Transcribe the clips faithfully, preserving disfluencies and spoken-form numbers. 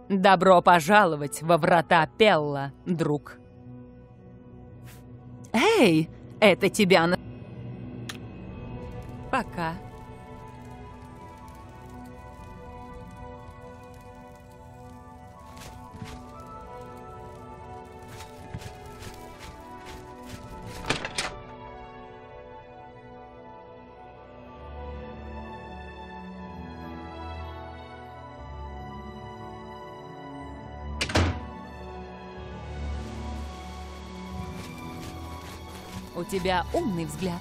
Добро пожаловать во врата Пелла, друг. Эй, это тебя на... Пока. У тебя умный взгляд.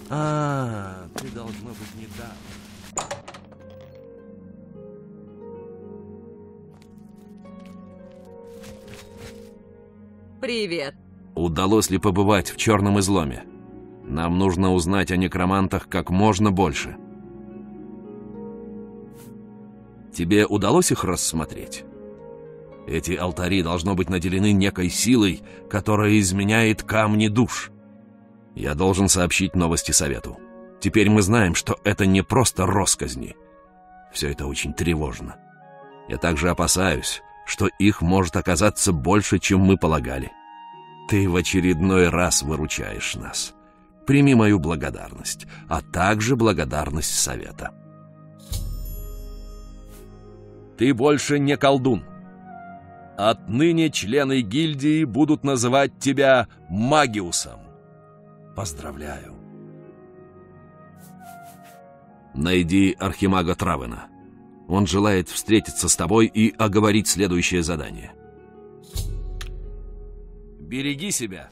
А, ты должно быть недавно. Привет. Удалось ли побывать в черном изломе? Нам нужно узнать о некромантах как можно больше. Тебе удалось их рассмотреть? Эти алтари должно быть наделены некой силой, которая изменяет камни душ. Я должен сообщить новости совету. Теперь мы знаем, что это не просто россказни. Все это очень тревожно. Я также опасаюсь, что их может оказаться больше, чем мы полагали. Ты в очередной раз выручаешь нас. Прими мою благодарность, а также благодарность совета. Ты больше не колдун. Отныне члены гильдии будут называть тебя Магиусом. Поздравляю. Найди архимага Травена. Он желает встретиться с тобой и оговорить следующее задание. Береги себя.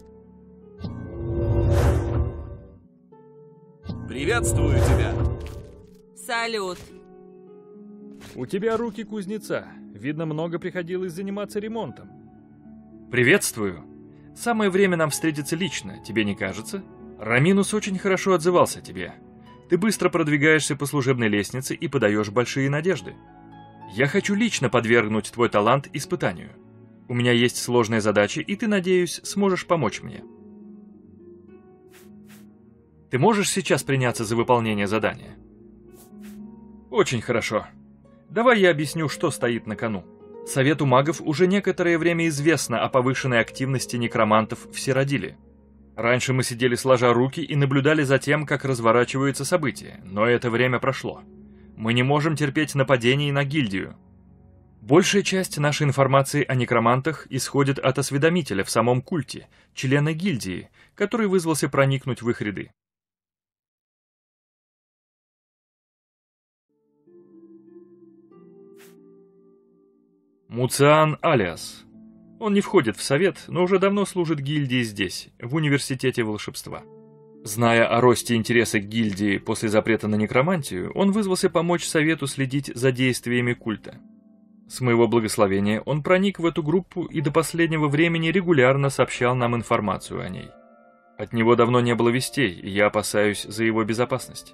Приветствую тебя. Салют. У тебя руки кузнеца. Видно, много приходилось заниматься ремонтом. Приветствую. Самое время нам встретиться лично, тебе не кажется? Раминус очень хорошо отзывался о тебе. Ты быстро продвигаешься по служебной лестнице и подаешь большие надежды. Я хочу лично подвергнуть твой талант испытанию. У меня есть сложная задача, и ты, надеюсь, сможешь помочь мне. Ты можешь сейчас приняться за выполнение задания? Очень хорошо. Давай я объясню, что стоит на кону. Совету магов уже некоторое время известно о повышенной активности некромантов в Сиродиле. Раньше мы сидели сложа руки и наблюдали за тем, как разворачиваются события, но это время прошло. Мы не можем терпеть нападений на гильдию. Большая часть нашей информации о некромантах исходит от осведомителя в самом культе, члена гильдии, который вызвался проникнуть в их ряды. Муциан Алиас. Он не входит в совет, но уже давно служит гильдии здесь, в университете волшебства. Зная о росте интереса к гильдии после запрета на некромантию, он вызвался помочь совету следить за действиями культа. С моего благословения он проник в эту группу и до последнего времени регулярно сообщал нам информацию о ней. От него давно не было вестей, и я опасаюсь за его безопасность.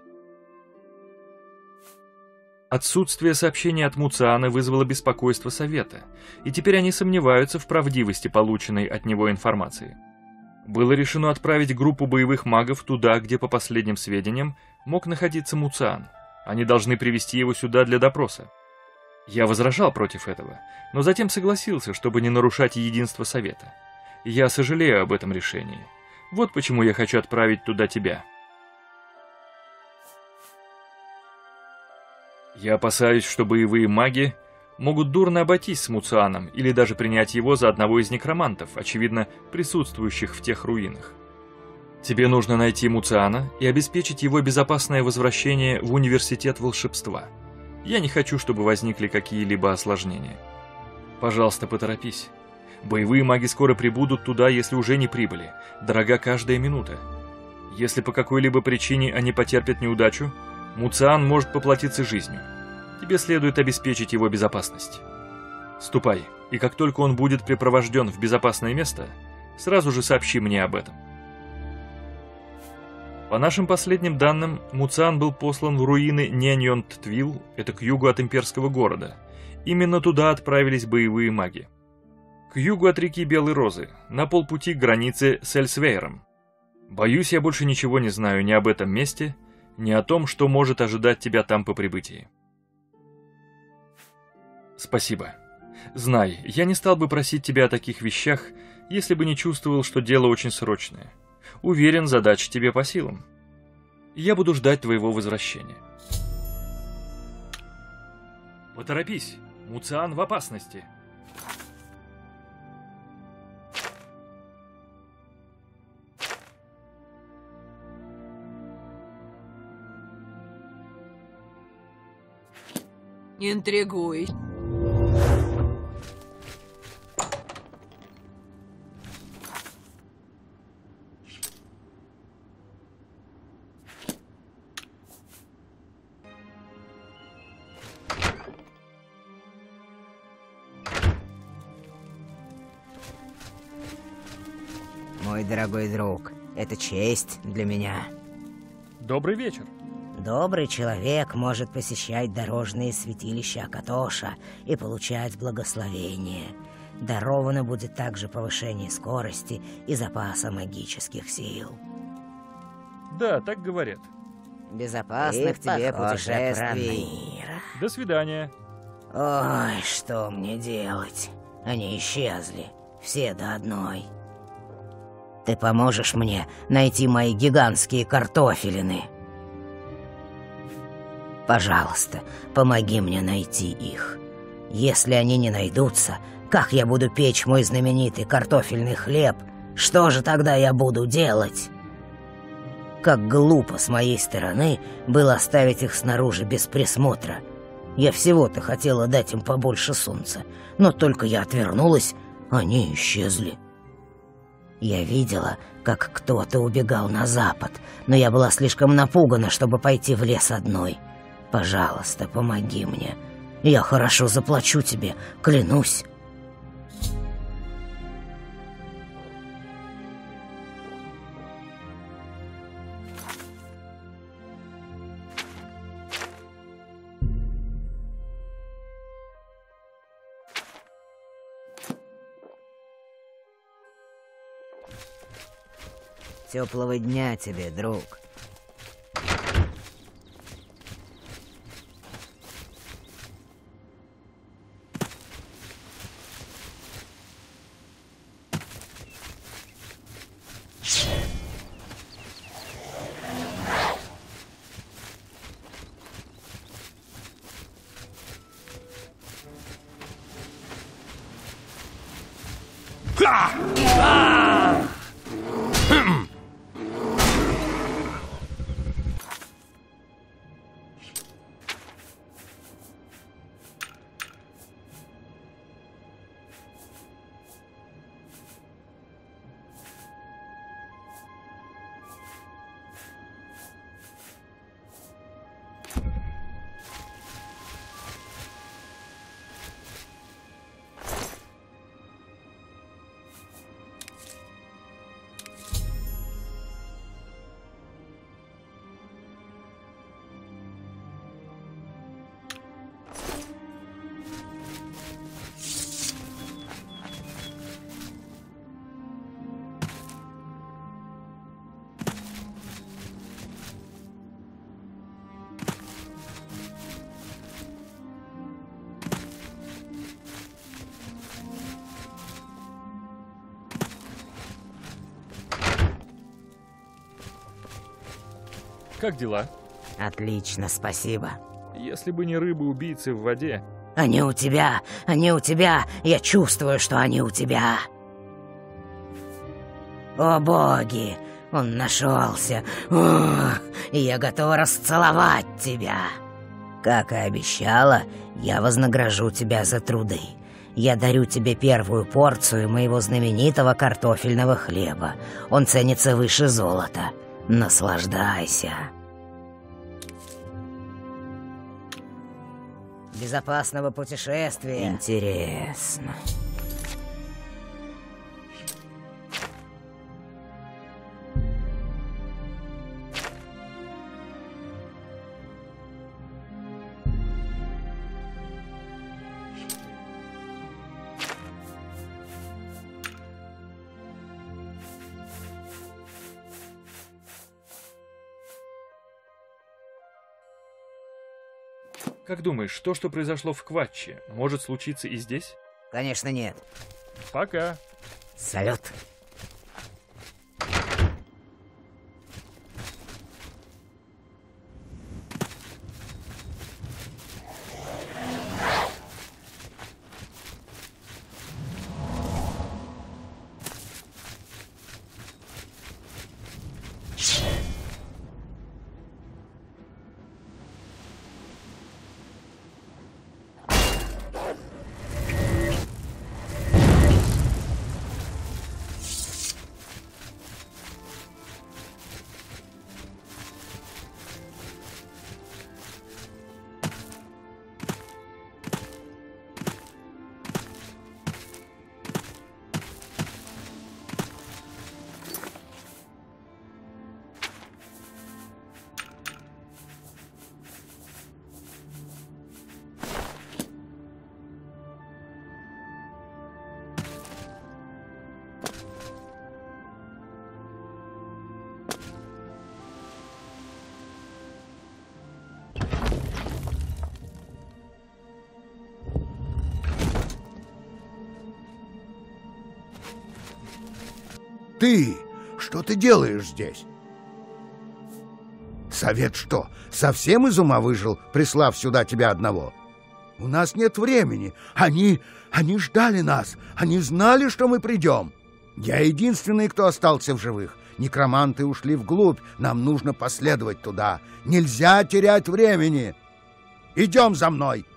Отсутствие сообщений от Муциана вызвало беспокойство совета, и теперь они сомневаются в правдивости полученной от него информации. Было решено отправить группу боевых магов туда, где, по последним сведениям, мог находиться Муциан. Они должны привести его сюда для допроса. Я возражал против этого, но затем согласился, чтобы не нарушать единство совета. Я сожалею об этом решении. Вот почему я хочу отправить туда тебя. Я опасаюсь, что боевые маги могут дурно обойтись с Муцианом или даже принять его за одного из некромантов, очевидно, присутствующих в тех руинах. Тебе нужно найти Муциана и обеспечить его безопасное возвращение в университет волшебства. Я не хочу, чтобы возникли какие-либо осложнения. Пожалуйста, поторопись. Боевые маги скоро прибудут туда, если уже не прибыли. Дорога каждая минута. Если по какой-либо причине они потерпят неудачу, Муциан может поплатиться жизнью. Тебе следует обеспечить его безопасность. Ступай, и как только он будет припровожден в безопасное место, сразу же сообщи мне об этом. По нашим последним данным, Муциан был послан в руины Неньон-Твил, это к югу от имперского города. Именно туда отправились боевые маги. К югу от реки Белой Розы, на полпути к границе с Эльсвейром. Боюсь, я больше ничего не знаю ни об этом месте, ни о том, что может ожидать тебя там по прибытии. Спасибо. Знай, я не стал бы просить тебя о таких вещах, если бы не чувствовал, что дело очень срочное. Уверен, задача тебе по силам. Я буду ждать твоего возвращения. Поторопись, Муциан в опасности. Интригуй. мой дорогой друг. Это честь для меня. Добрый вечер. Добрый человек может посещать дорожные святилища Акатоша и получать благословение. Даровано будет также повышение скорости и запаса магических сил. Да, так говорят. Безопасных тебе путешествий. До свидания. Ой, что мне делать? Они исчезли. Все до одной. Ты поможешь мне найти мои гигантские картофелины? Пожалуйста, помоги мне найти их. Если они не найдутся, как я буду печь мой знаменитый картофельный хлеб? Что же тогда я буду делать? Как глупо с моей стороны было оставить их снаружи без присмотра. Я всего-то хотела дать им побольше солнца, но только я отвернулась, они исчезли. Я видела, как кто-то убегал на запад, но я была слишком напугана, чтобы пойти в лес одной. Пожалуйста, помоги мне. Я хорошо заплачу тебе, клянусь. Теплого дня тебе, друг. Как дела? Отлично, спасибо. Если бы не рыбы-убийцы в воде... Они у тебя, они у тебя, я чувствую, что они у тебя. О боги, он нашелся. О, и я готова расцеловать тебя. Как и обещала, я вознагражу тебя за труды. Я дарю тебе первую порцию моего знаменитого картофельного хлеба. Он ценится выше золота. Наслаждайся. Безопасного путешествия. Интересно. Как думаешь, то, что произошло в Кватче, может случиться и здесь? Конечно, нет. Пока. Салют. ты? Что ты делаешь здесь? Совет что, совсем из ума выжил, прислав сюда тебя одного? У нас нет времени. Они... они ждали нас. Они знали, что мы придем. Я единственный, кто остался в живых. Некроманты ушли вглубь. Нам нужно последовать туда. Нельзя терять времени. Идем за мной.